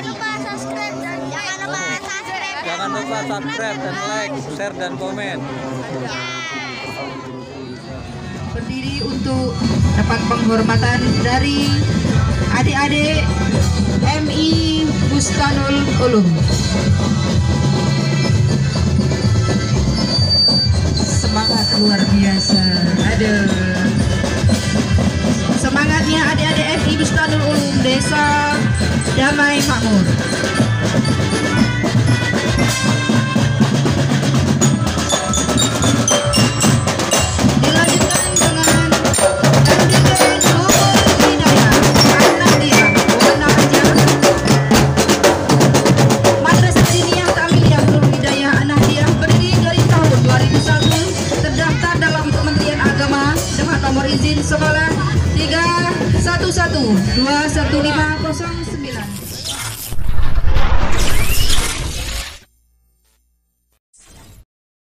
Jangan lupa subscribe dan like, share dan komen. Berdiri untuk dapat penghormatan dari adik-adik MI Bustanul Ulum. Semangat luar biasa. Aduh. Semangatnya adik-adik MI Bustanul Ulum Desa Damai Makmur. Nomor izin sekolah 311211509.